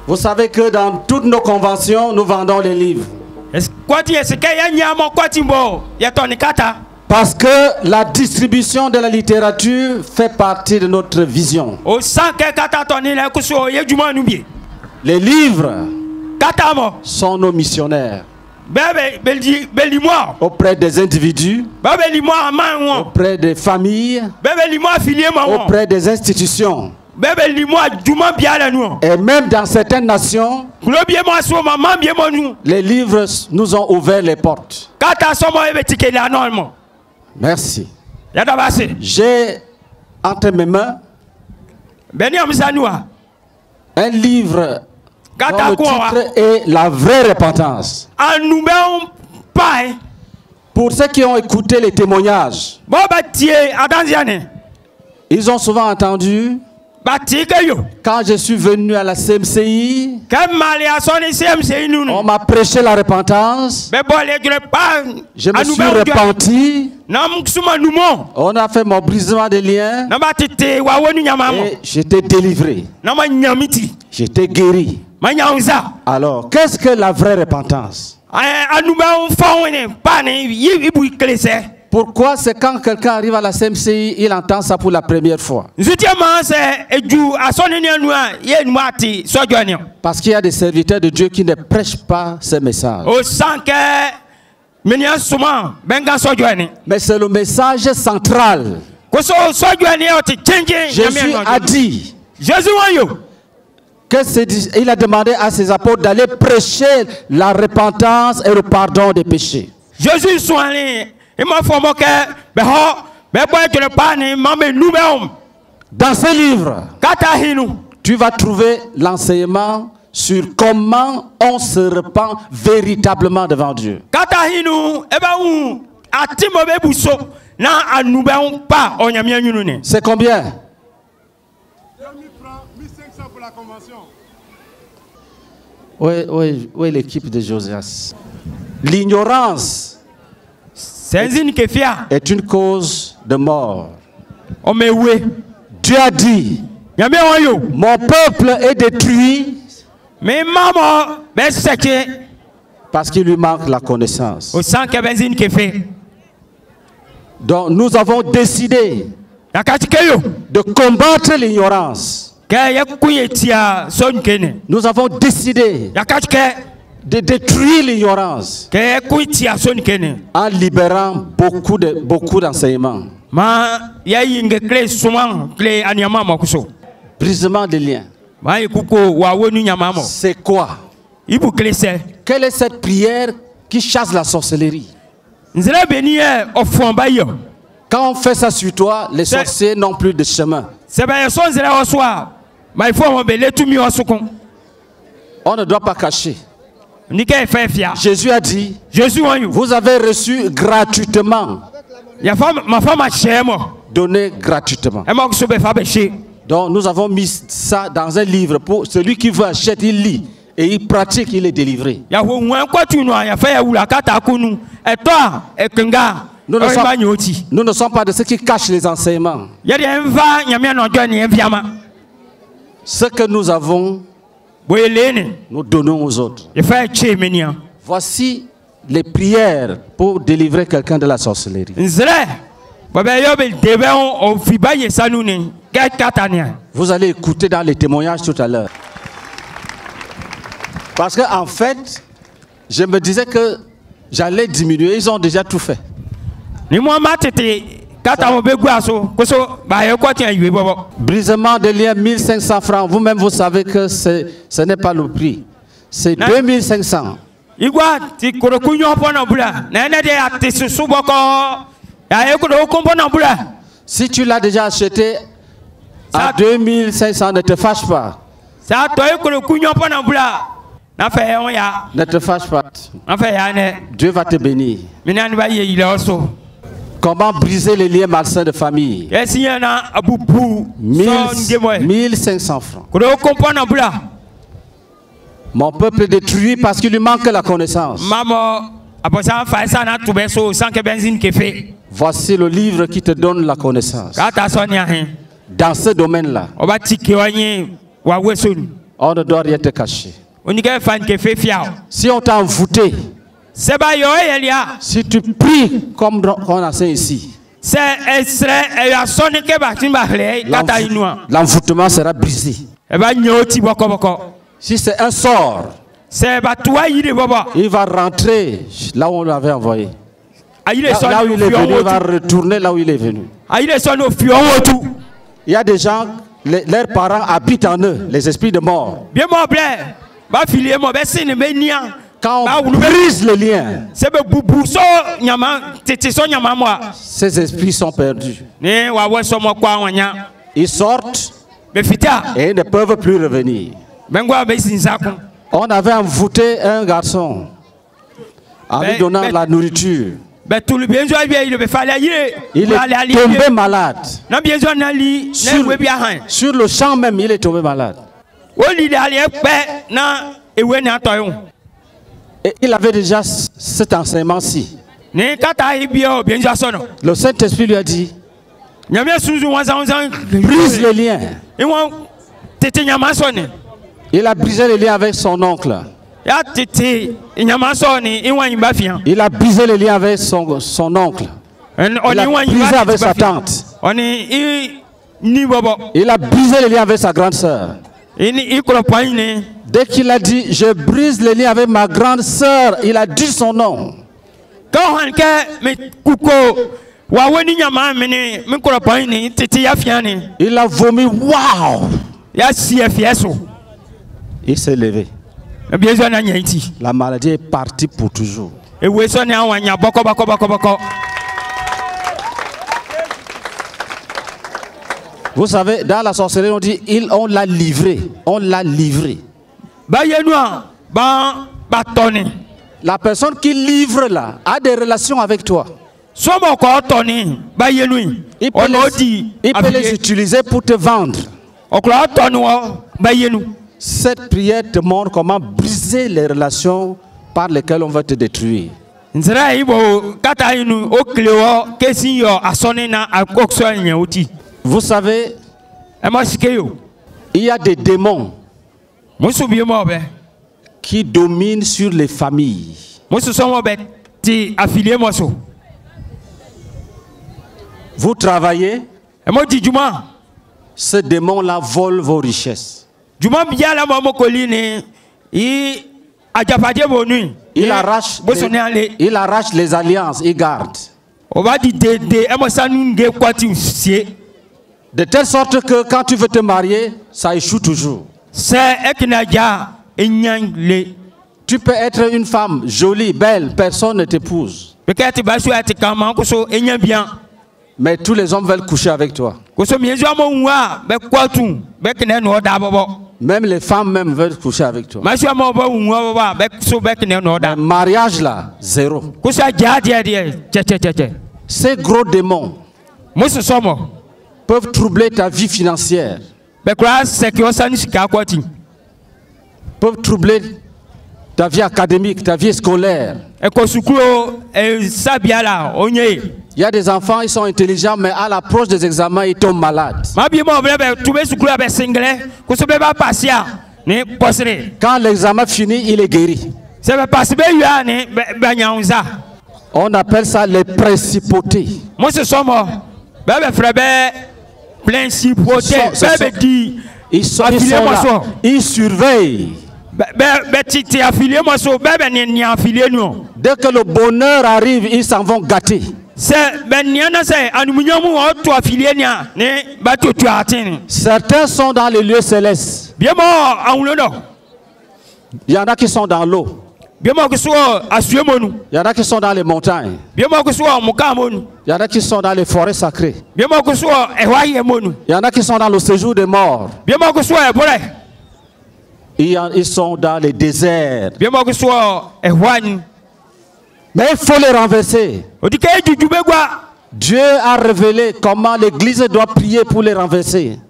Vous savez que dans toutes nos conventions, nous vendons les livres. Parce que la distribution de la littérature fait partie de notre vision. Les livres sont nos missionnaires. Auprès des individus, auprès des familles, auprès des institutions. Et même dans certaines nations, les livres nous ont ouvert les portes. Merci. J'ai entre mes mains un livre dont le titre est La vraie repentance. Pour ceux qui ont écouté les témoignages, ils ont souvent entendu, quand je suis venu à la CMCI, on m'a prêché la repentance, je me suis repenti, on a fait mon brisement de liens et j'étais délivré, j'étais guéri. Alors, qu'est-ce que la vraie repentance? Pourquoi c'est quand quelqu'un arrive à la CMCI, il entend ça pour la première fois? Parce qu'il y a des serviteurs de Dieu qui ne prêchent pas ce message. Mais c'est le message central. Jésus a dit qu'il a demandé à ses apôtres d'aller prêcher la repentance et le pardon des péchés. Dans ce livre, tu vas trouver l'enseignement sur comment on se repent véritablement devant Dieu. C'est combien? 2000 francs, 1500 pour la convention. Où est l'équipe de Josias? L'ignorance est une cause de mort. Dieu a dit, mon peuple est détruit parce qu'il lui manque la connaissance. Donc nous avons décidé de combattre l'ignorance. Nous avons décidé de détruire l'ignorance en libérant beaucoup d'enseignements. Brisement de liens. C'est quoi? Quelle est cette prière qui chasse la sorcellerie? Quand on fait ça sur toi, les sorciers n'ont plus de chemin. On ne doit pas cacher. Jésus a dit, vous avez reçu gratuitement. Donné gratuitement. Donc nous avons mis ça dans un livre pour celui qui veut acheter, il lit et il pratique, il est délivré. Nous ne sommes pas de ceux qui cachent les enseignements. Ce que nous avons, nous donnons aux autres. Voici les prières pour délivrer quelqu'un de la sorcellerie. Vous allez écouter dans les témoignages tout à l'heure. Parce qu'en fait, je me disais que j'allais diminuer. Ils ont déjà tout fait. Brisement de liens, 1500 francs. Vous-même, vous savez que ce n'est pas le prix. C'est 2500. Si tu l'as déjà acheté à 2500, ne te fâche pas. Ne te fâche pas. Dieu va te bénir. Comment briser les liens malsains de famille? 1500 francs. Mon peuple est détruit parce qu'il lui manque la connaissance. Voici le livre qui te donne la connaissance. Dans ce domaine-là. On ne doit rien te cacher. Si on t'a envoûté, si tu pries comme on a fait ici, l'envoûtement sera brisé. Si c'est un sort, il va rentrer là où on l'avait envoyé. Là où il est venu, il va retourner là où il est venu. Il y a des gens, leurs parents habitent en eux, les esprits de mort. Quand on brise le lien, ces esprits sont perdus. Ils sortent et ils ne peuvent plus revenir. On avait envoûté un garçon en lui donnant la nourriture. Il est tombé malade. Sur le champ même, il est tombé malade. Et il avait déjà cet enseignement-ci. Le Saint-Esprit lui a dit, brise le lien. Il a brisé le lien avec son oncle. Il a brisé le lien avec son oncle. Il a brisé avec sa tante. Il a brisé le lien avec sa grande sœur. Dès qu'il a dit, je brise le lien avec ma grande sœur, il a dit son nom. Il a vomi, waouh! Il s'est levé. La maladie est partie pour toujours. Vous savez, dans la sorcellerie, on dit, on l'a livré. On l'a livré. La personne qui livre là a des relations avec toi. Il peut les utiliser pour te vendre. Cette prière te montre comment briser les relations par lesquelles on va te détruire. Vous savez, il y a des démons qui dominent sur les familles. Vous travaillez, ce démon-là vole vos richesses. Il arrache les alliances, il garde. De telle sorte que quand tu veux te marier, ça échoue toujours. Tu peux être une femme jolie, belle, personne ne t'épouse. Mais tous les hommes veulent coucher avec toi. Même les femmes même veulent coucher avec toi. Le mariage là, zéro. Ces gros démons peuvent troubler ta vie financière. Peuvent troubler ta vie académique, ta vie scolaire. Il y a des enfants, ils sont intelligents, mais à l'approche des examens, ils tombent malades. Quand l'examen finit, il est guéri. On appelle ça les principautés. Ils sont là. Ils surveillent. Dès que le bonheur arrive, ils s'en vont gâter. Certains sont dans les lieux célestes. Il y en a qui sont dans l'eau. Il y en a qui sont dans les montagnes. Il y en a qui sont dans les forêts sacrées. Il y en a qui sont dans le séjour des morts. Ils sont dans les déserts. Mais il faut les renverser. Dieu a révélé comment l'Église doit prier pour les renverser.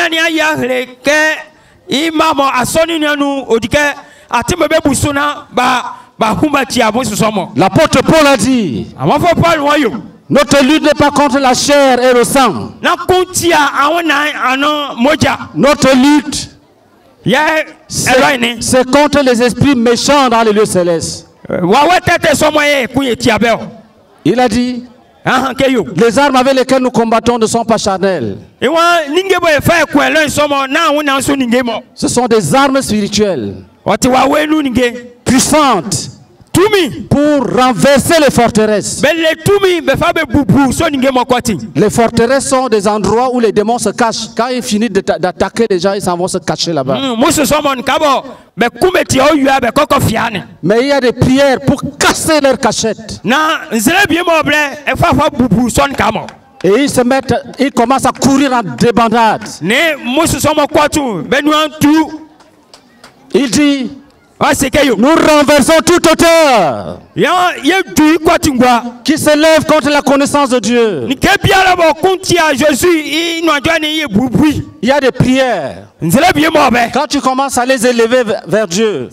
L'apôtre Paul a dit, notre lutte n'est pas contre la chair et le sang. Notre lutte C'est contre les esprits méchants dans les lieux célestes. Il a dit, les armes avec lesquelles nous combattons ne sont pas charnelles. Ce sont des armes spirituelles, puissantes, pour renverser les forteresses. Les forteresses sont des endroits où les démons se cachent. Quand ils finissent d'attaquer les gens, ils s'en vont se cacher là-bas. Mais il y a des prières pour casser leurs cachettes. Et ils commencent à courir en débandade. Il dit, nous renversons toute hauteur qui s'élève contre la connaissance de Dieu. Il y a des prières. Quand tu commences à les élever vers Dieu,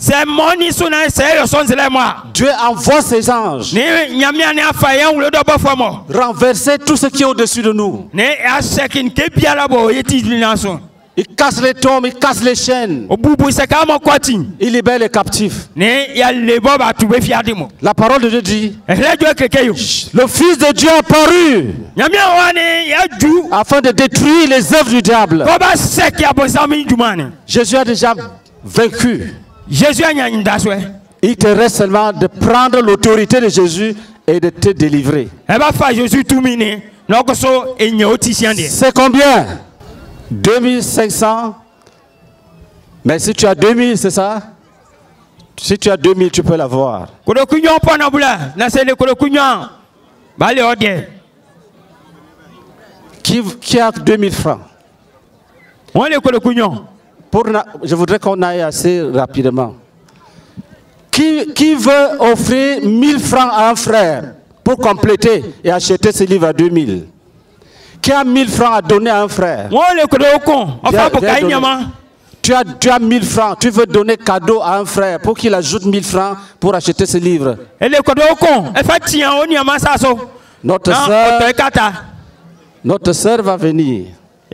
Dieu envoie ses anges renverser tout ce qui est au-dessus de nous. Il casse les tombes, il casse les chaînes. Il libère les captifs. La parole de Dieu dit, le Fils de Dieu est apparu afin de détruire les œuvres du diable. Jésus a déjà vaincu. Il te reste seulement de prendre l'autorité de Jésus et de te délivrer. C'est combien? 2500. Mais si tu as 2000, c'est ça? Si tu as 2000, tu peux l'avoir. Qui a 2000 francs? Je voudrais qu'on aille assez rapidement. Qui veut offrir 1000 francs à un frère pour compléter et acheter ce livre à 2000? Qui a 1000 francs à donner à un frère? Tu as 1000 francs, tu veux donner cadeau à un frère pour qu'il ajoute 1000 francs pour acheter ce livre. Notre sœur va venir.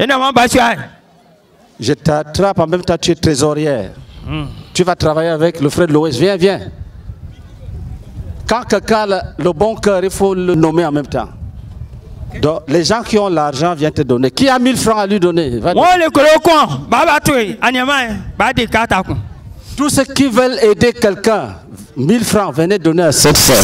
Je t'attrape en même temps, tu es trésorière. Tu vas travailler avec le frère de Loïs. Viens, viens. Quand quelqu'un a le bon cœur, il faut le nommer en même temps. Donc, les gens qui ont l'argent viennent te donner. Qui a 1000 francs à lui donner? Tous ceux qui veulent aider quelqu'un, 1000 francs, venez donner à cette sœur.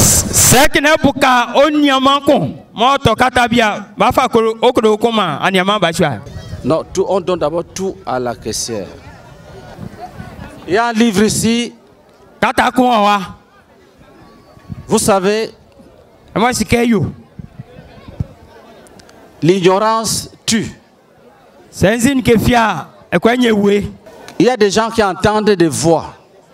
Non, on donne d'abord tout à la caissière. Il y a un livre ici. Vous savez, l'ignorance tue. Il y a des gens qui entendent des voix.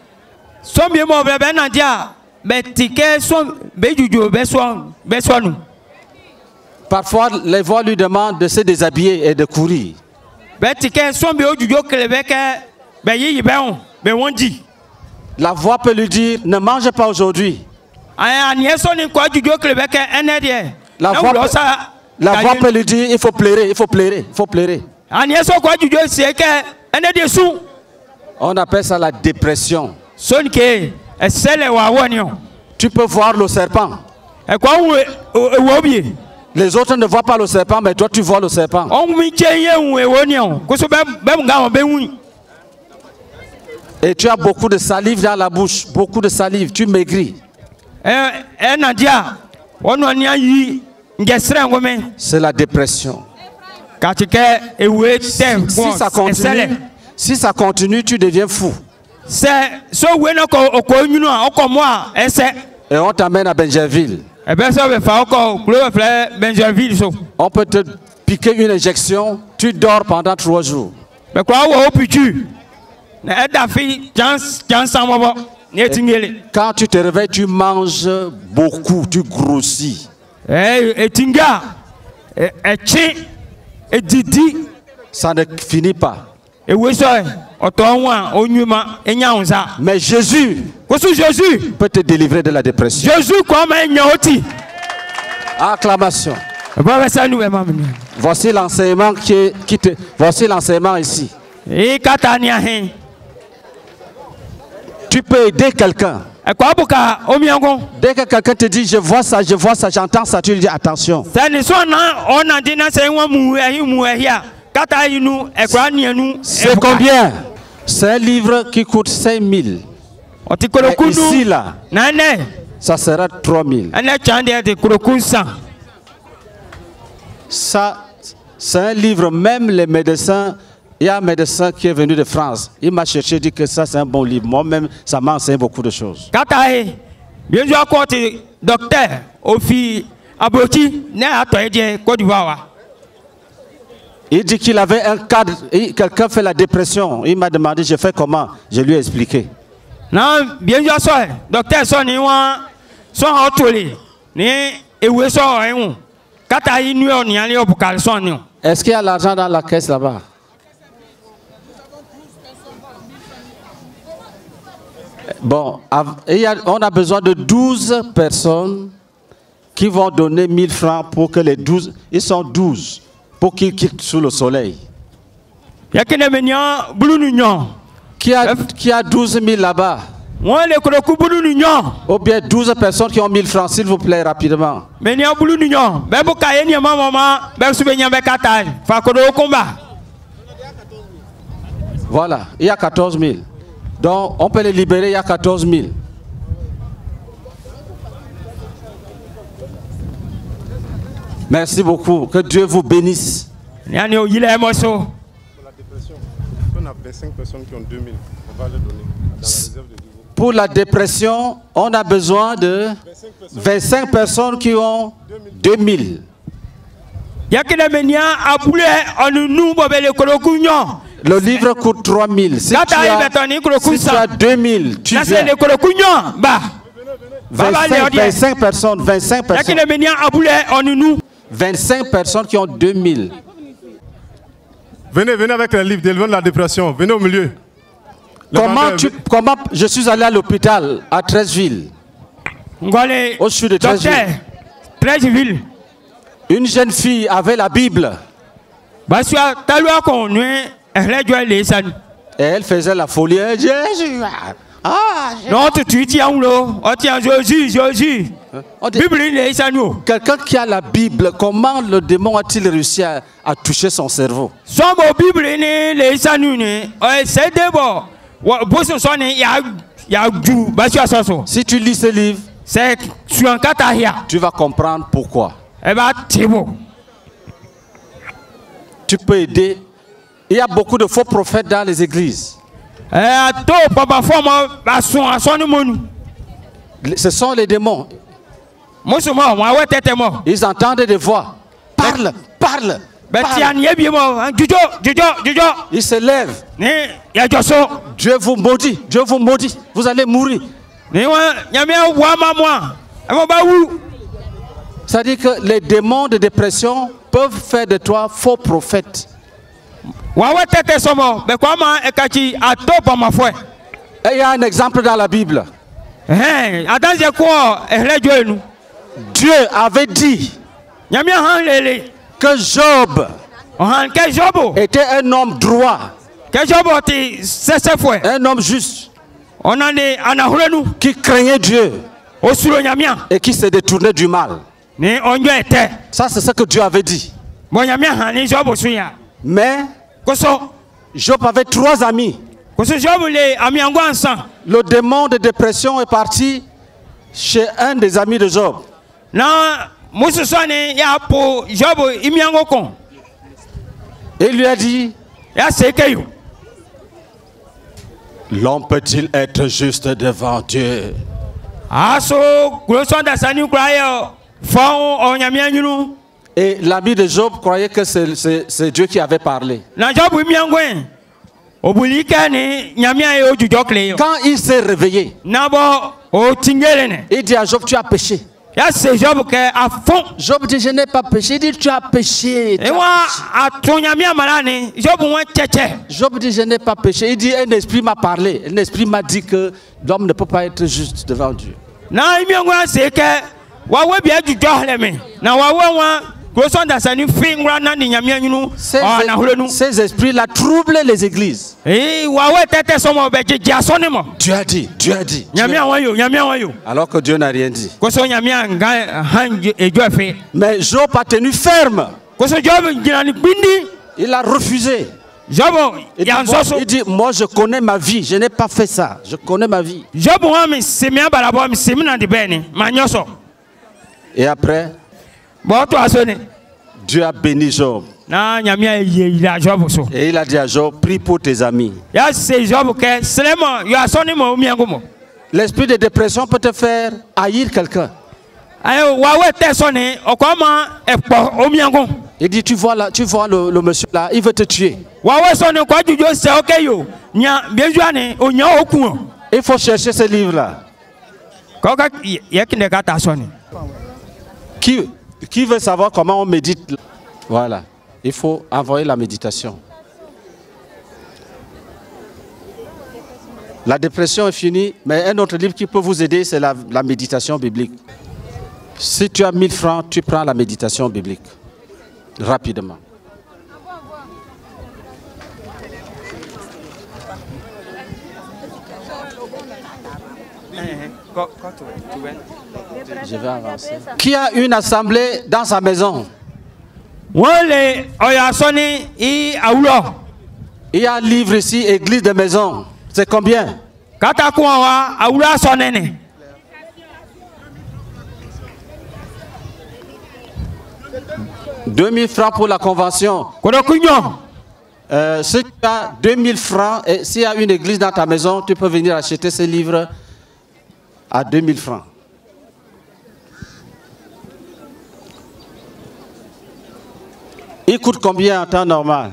Parfois, les voix lui demandent de se déshabiller et de courir. La voix peut lui dire, ne mange pas aujourd'hui. La voix peut lui dire, il faut pleurer, il faut pleurer, il faut pleurer. On appelle ça la dépression. Tu peux voir le serpent. Les autres ne voient pas le serpent, mais toi tu vois le serpent. Et tu as beaucoup de salive dans la bouche, beaucoup de salive, tu maigris. C'est la dépression. Si ça continue, tu deviens fou. Et on t'amène à Benjerville. On peut te piquer une injection, tu dors pendant 3 jours. Quand tu te réveilles, tu manges beaucoup, tu grossis. Ça ne finit pas. Mais Jésus peut te délivrer de la dépression. Acclamation. Voici l'enseignement voici l'enseignement ici. Tu peux aider quelqu'un. Dès que quelqu'un te dit je vois ça, j'entends ça, tu lui dis attention. C'est combien? C'est un livre qui coûte 5 000. Ici là, ça sera 3 000. Ça, c'est un livre, même les médecins. Il y a un médecin qui est venu de France. Il m'a cherché, dit que ça c'est un bon livre. Moi-même, ça m'a enseigné beaucoup de choses. Il dit qu'il avait un cadre, quelqu'un fait la dépression. Il m'a demandé, je fais comment? Je lui ai expliqué. Est-ce qu'il y a l'argent dans la caisse là-bas? Bon, on a besoin de 12 personnes qui vont donner 1000 francs pour que les 12, ils sont 12, pour qu'ils quittent sous le soleil. Qui a 12 000 là-bas? Ou bien 12 personnes qui ont 1000 francs, s'il vous plaît, rapidement. Voilà, il y a 14 000. Donc, on peut les libérer, il y a 14 000. Merci beaucoup. Que Dieu vous bénisse. Pour la dépression, on a 25 personnes qui ont 2 000. On va les donner dans la réserve de niveau. Pour la dépression, on a besoin de 25 personnes qui ont 2 000. Le livre coûte 3 000. Si tu as 2 000, tu viens. 25 personnes. 25 personnes qui ont 2 000. Venez avec les livres de la dépression. Venez au milieu. Comment je suis allé à l'hôpital à Treichville. Au sud de Treichville. Une jeune fille avait la Bible. Et elle faisait la folie. Jésus. Quelqu'un qui a la Bible, comment le démon a-t-il réussi à toucher son cerveau? Si tu lis ce livre, tu vas comprendre pourquoi. Tu peux aider. Il y a beaucoup de faux prophètes dans les églises. Ce sont les démons. Ils entendent des voix. Parle. Ils se lèvent. Dieu vous maudit. Vous allez mourir. C'est-à-dire que les démons de dépression peuvent faire de toi faux prophète. Et il y a un exemple dans la Bible. Dieu avait dit que Job était un homme droit, un homme juste, qui craignait Dieu et qui se détournait du mal. Ça, c'est ce que Dieu avait dit. Mais Job avait 3 amis. Le démon de dépression est parti chez un des amis de Job. Et il lui a dit, l'homme peut-il être juste devant Dieu? Et l'ami de Job croyait que c'est Dieu qui avait parlé. Quand il s'est réveillé, il dit à Job, tu as péché. Job dit, je n'ai pas péché. Il dit, tu as péché. Job dit, je n'ai pas péché. Il dit, un esprit m'a parlé. Un esprit m'a dit que l'homme ne peut pas être juste devant Dieu. Ces esprits-là troublent les églises. Dieu a dit, Dieu a dit. Alors que Dieu n'a rien dit. Mais Job a tenu ferme. Il a refusé. Il dit, moi je connais ma vie, je n'ai pas fait ça. Je connais ma vie. Et après, Dieu a béni Job. Et il a dit à Job, prie pour tes amis. L'esprit de dépression peut te faire haïr quelqu'un. Il dit, tu vois le monsieur là, il veut te tuer. Il faut chercher ce livre-là. Qui veut savoir comment on médite? Voilà, il faut envoyer la méditation. La dépression est finie, mais un autre livre qui peut vous aider, c'est la méditation biblique. Si tu as 1000 francs, tu prends la méditation biblique. Rapidement. Je vais avancer. Qui a une assemblée dans sa maison? Il y a un livre ici, église de maison. C'est combien? 2000 francs pour la convention. Si tu as 2000 francs et s'il y a une église dans ta maison, tu peux venir acheter ce livre à 2000 francs. Il coûte combien en temps normal?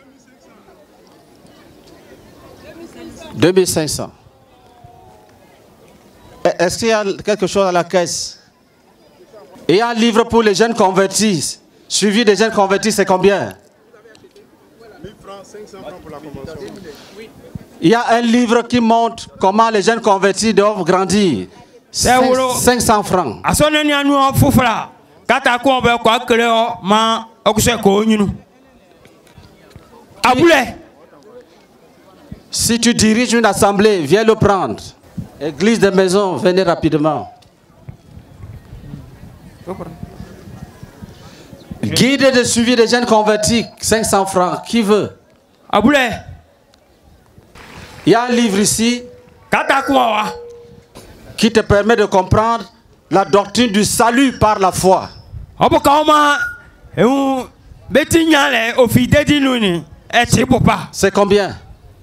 2500. Est-ce qu'il y a quelque chose à la caisse? Il y a un livre pour les jeunes convertis. Suivi des jeunes convertis, c'est combien? 1000 francs, 500 francs pour la convention. Il y a un livre qui montre comment les jeunes convertis doivent grandir. 500 francs. Si tu diriges une assemblée, viens le prendre. Église de maison, venez rapidement. Guide de suivi des jeunes convertis, 500 francs. Qui veut? Il y a un livre ici qui te permet de comprendre la doctrine du salut par la foi. C'est combien?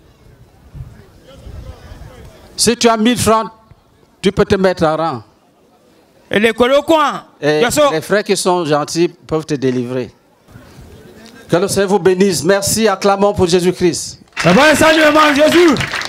Si tu as 1000 francs, tu peux te mettre en rang. Et les frères qui sont gentils peuvent te délivrer. Que le Seigneur vous bénisse. Merci, acclamons pour Jésus-Christ.